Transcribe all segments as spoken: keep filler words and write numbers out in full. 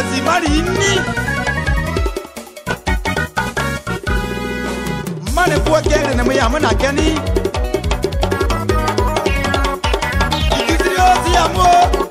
si mari ni mane kwa kere na mya mana kani ikitrio si amo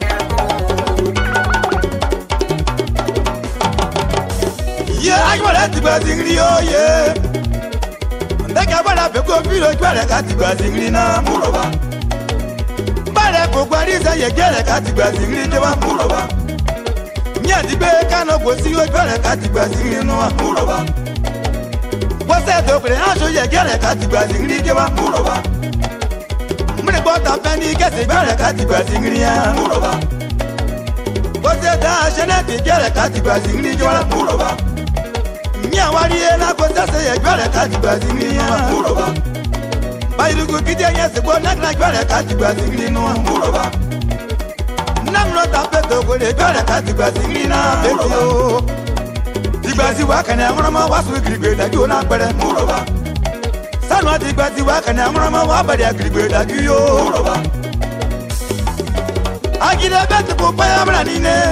ye agwala tiba zingri yo ye ndaka bala pe ko filo twale ka tiba zingri na muroba bale ko kwariza ye gele ka tiba zingri de wa muroba nyadi be kano go si o twale ka tiba zingri no wa muroba wase to pre aso ye gele ka tiba zingri de wa muroba mune bota peni kese bale ka tiba zingri ya muroba wase da jeneti gele ka tiba zingri de wa muroba nya wari na ko sase ye gele ka tiba zingri ya muroba bayiru go kije yese go na na gele ka tiba zingri no wa muroba namro ta peto go le gele ka tiba zingri na betio Digbazi wa kana amrama wasu grigbe da jo na pere muroba Sanwa digbazi wa kana amrama wa bari grigbe da yo muroba Agire beti ko pa amra ni ne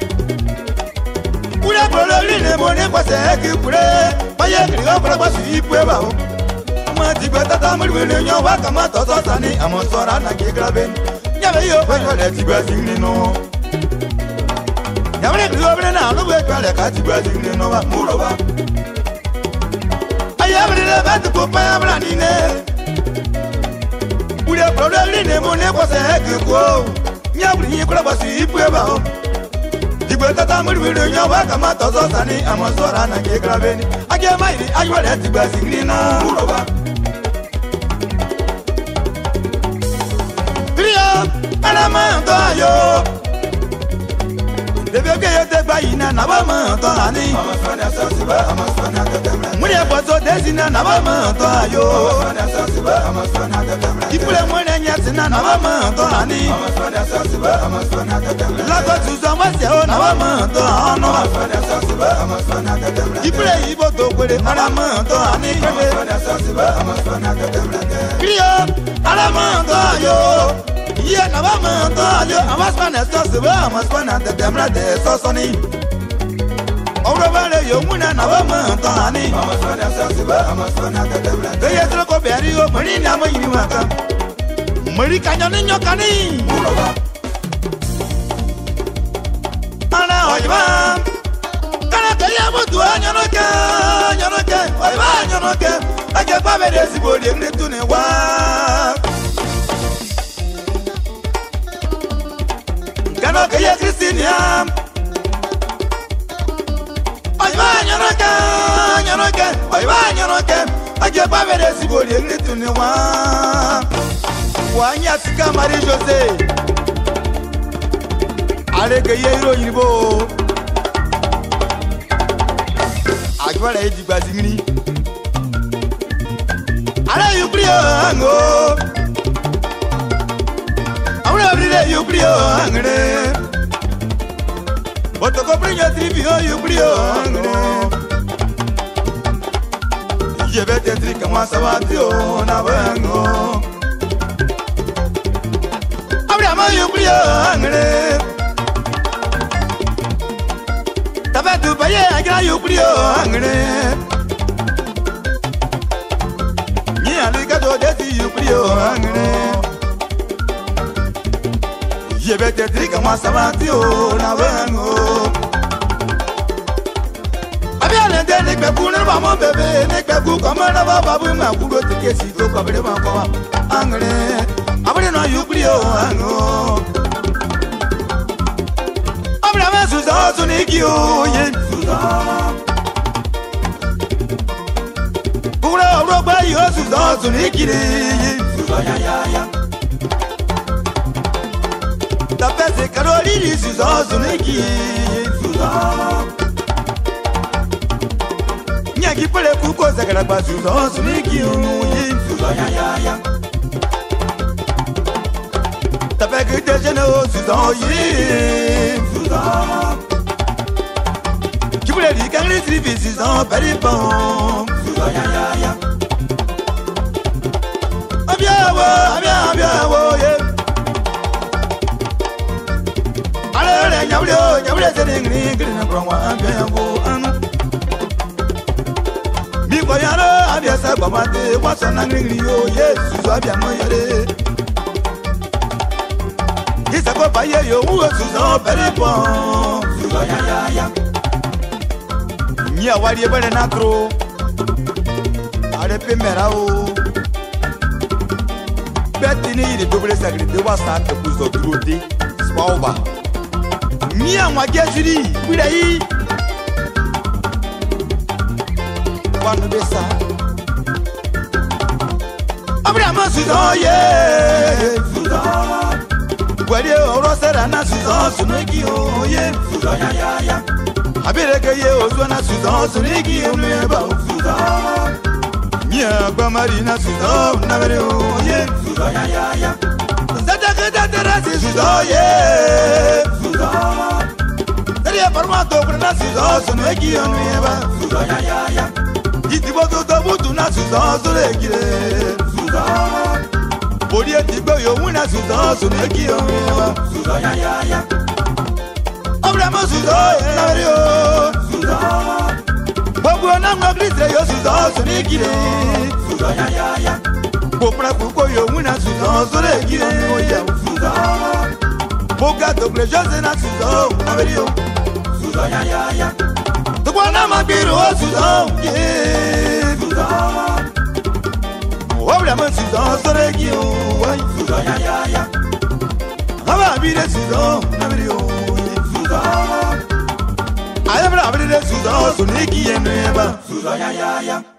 Kure bolo ri ne mo ne kwase ki kure pa ye gri o fara kwasu ipu e ba o Ma digba tata mo ri ne nyo wa kama to so sani amo sora na ke grabe Nya be yo pa yo le digbazi ni no Yamre globre na no we kwale ka tiba zingre no wa muroba Ayamre le bat ko pa yamra ni ne Ule problème ne mo ne ko se ke ko Nyabri ni ko ba si ipu e ba o Digbe tata mo ri we nya wa kama to so sani amosora na ke grabe ni Age mai ri ayo le tiba zingre na muroba Trio ana ma to ayo Debe ke yo te bayina na ba ma to ani amaswana sasiba amaswana tatamra Mure bozo desina na ba ma to ayo amaswana sasiba amaswana tatamra Ipule mwene nyatina na ba ma to ani amaswana sasiba amaswana tatamra Lago tuzo mwase o na ba ma to ano amaswana sasiba amaswana tatamra Ipule ibo to kwere na ma to ani amaswana sasiba amaswana tatamra Krio ala ma to ayo Yeah, na ba ma to ayo amaswana sasiba amaswana tatamra de sosoni Oro bale yo muna na ba ma to ani amaswana sasiba amaswana tatamra de yetro ko beri o mari na mo yini waka mari kanyo ni nyokani muroba Ana oyba kana kaya mutu anyanoke anyanoke oyba anyanoke age pa bere sibodi ngre tune wa Kana kaya Kristinia Oyba anyanoke anyanoke oyba anyanoke age pa bere sibodi ngre tune wa Wanya sika Marie José Arege yero yinbo Agwala eji gbazingiri Ara yubrio ango Awra brille yubrio angre Otoko prinyo tribio yubrio angre Yebete trika mwa sabatio na bango Abrama yubrio angre Tabatu baye agra yubrio angre Ni alika do desi yubrio angre Yebete trika mwa sabatio na bango Abiane de nek bebu ne ba mo bebe nek bebu kama na ba babu ma kudo tikesi to kabere ma ko angre Abre no yubrio ango Abre ma suza suniki o ye suza Ura ura ba yo suza suniki re suza ya ya ya Ta pese karoli suza suniki suza Nyaki pele kuko zakara ba suza suniki o ye suza ya ya ya T'as que des jeunes au Soudan, Soudan. Tu voulais dire qu'un les tribus Soudan, pas les bons. Soudan, ya ya ya. Ah bien, ouais, ah bien, ah bien, ouais, yeah. Allez, allez, y'a voulu, y'a voulu, sering ni green from one piano anu. Mi boyaro abia sa bamate waso na ngri yo Yesu abia moyare. Isa ko baye yo wo suzo peripon. Suzo ya ya ya. Ni awali ebere na tro. Are pemera o. Betini de double sagri de wasa te buzo drodi. Spauba. Ni amwa gesuri bidai. Quando besa Abraham suzo ye suzo Gwede oro sera na suzo suneki o ye suzo ya ya ya Abireke ye ozo na suzo suneki o neba suzo Nya gba marina suzo na bere o ye suzo ya ya ya Zata keda terasi suzo ye suzo Teria formato prena suzo suneki o neba suzo ya ya ya Itibo to to butu na suzo sulegire suzo Bodi etibo yo wina suzo sulegire suzo ya ya ya Abraham suzo na rio suzo Bobu na ngoglisre yo suzo sulegire suzo ya ya ya Bopra kuko yo wina suzo sulegire oya suzo Boga to plejoze na suzo na rio suzo ya ya ya Tukwana mabiru o suzo ye suzo Obra man suzo soregi o ay suzo ya ya ya Aba bire suzo na biri o ye suzo Ayabra bire suzo suniki ye neba suzo ya ya ya